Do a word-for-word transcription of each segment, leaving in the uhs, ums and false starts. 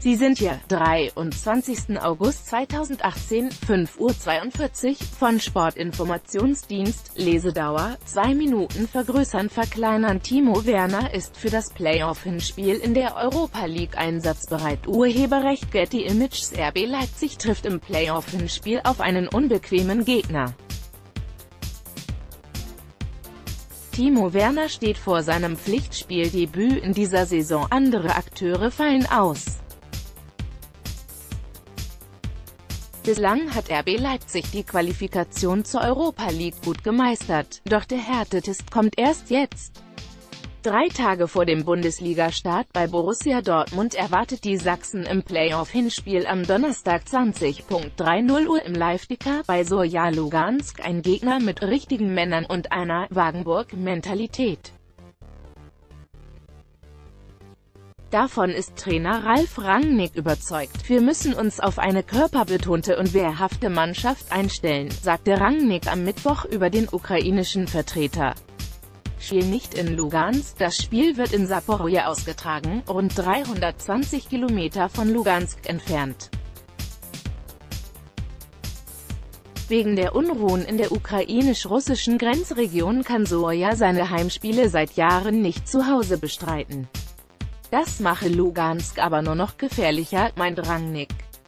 Sie sind hier, dreiundzwanzigsten August zweitausendachtzehn, fünf Uhr zweiundvierzig, von Sportinformationsdienst, Lesedauer, zwei Minuten vergrößern verkleinern. Timo Werner ist für das Playoff-Hinspiel in der Europa League einsatzbereit. Urheberrecht Getty Images. R B Leipzig trifft im Playoff-Hinspiel auf einen unbequemen Gegner. Timo Werner steht vor seinem Pflichtspieldebüt in dieser Saison, andere Akteure fallen aus. Bislang hat R B Leipzig die Qualifikation zur Europa League gut gemeistert, doch der Härtetest kommt erst jetzt. Drei Tage vor dem Bundesliga-Start bei Borussia Dortmund erwartet die Sachsen im Playoff-Hinspiel am Donnerstag zwanzig Uhr dreißig Uhr im Live-Ticker bei Zorya Lugansk ein Gegner mit richtigen Männern und einer Wagenburg-Mentalität. Davon ist Trainer Ralf Rangnick überzeugt. Wir müssen uns auf eine körperbetonte und wehrhafte Mannschaft einstellen, sagte Rangnick am Mittwoch über den ukrainischen Vertreter. Spiel nicht in Lugansk, das Spiel wird in Saporischschja ausgetragen, rund dreihundertzwanzig Kilometer von Lugansk entfernt. Wegen der Unruhen in der ukrainisch-russischen Grenzregion kann Zorya seine Heimspiele seit Jahren nicht zu Hause bestreiten. Das mache Lugansk aber nur noch gefährlicher, meint Rangnick.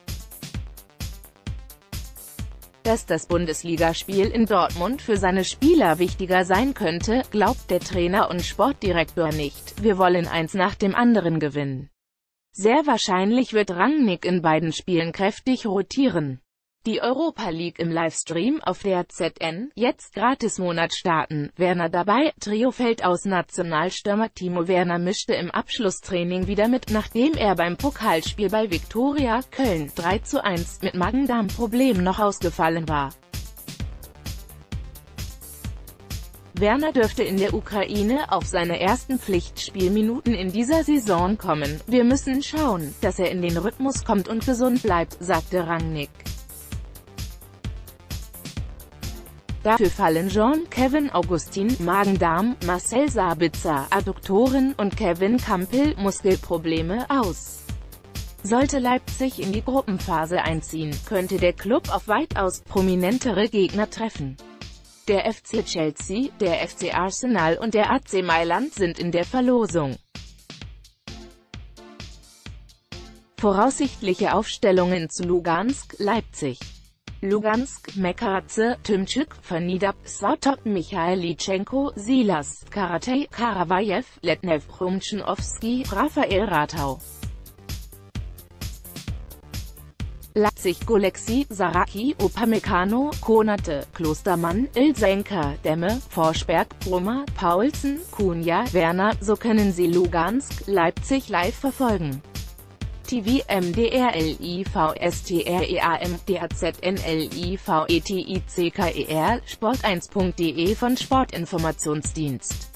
Dass das Bundesligaspiel in Dortmund für seine Spieler wichtiger sein könnte, glaubt der Trainer und Sportdirektor nicht. Wir wollen eins nach dem anderen gewinnen. Sehr wahrscheinlich wird Rangnick in beiden Spielen kräftig rotieren. Die Europa League im Livestream auf der Z N, jetzt Gratis-Monat starten. Werner dabei, Trio fällt aus. Nationalstürmer Timo Werner mischte im Abschlusstraining wieder mit, nachdem er beim Pokalspiel bei Viktoria Köln drei zu eins mit Magen-Darm-Problem noch ausgefallen war. Werner dürfte in der Ukraine auf seine ersten Pflichtspielminuten in dieser Saison kommen. Wir müssen schauen, dass er in den Rhythmus kommt und gesund bleibt, sagte Rangnick. Dafür fallen Jean-Kevin Augustin, Magen-Darm, Marcel Sabitzer, Adduktoren und Kevin Campbell, Muskelprobleme aus. Sollte Leipzig in die Gruppenphase einziehen, könnte der Klub auf weitaus prominentere Gegner treffen. Der F C Chelsea, der F C Arsenal und der A C Mailand sind in der Verlosung. Voraussichtliche Aufstellungen zu Lugansk, Leipzig. Lugansk, Mekaradze, Tymчук, Fanidab, Sautop, Michailitschenko, Silas, Karatay, Karavajew, Letnev, Chrumchnowski, Rafael Ratau. Leipzig, Golexi, Saraki, Upamecano, Konate, Klostermann, Ilsenka, Demme, Forsberg, Brummer, Paulsen, Cunha, Werner. So können Sie Lugansk, Leipzig live verfolgen. T V M D R L I V S T R E A M D A Z N L I V E T I C K E R, sport eins punkt de von Sportinformationsdienst.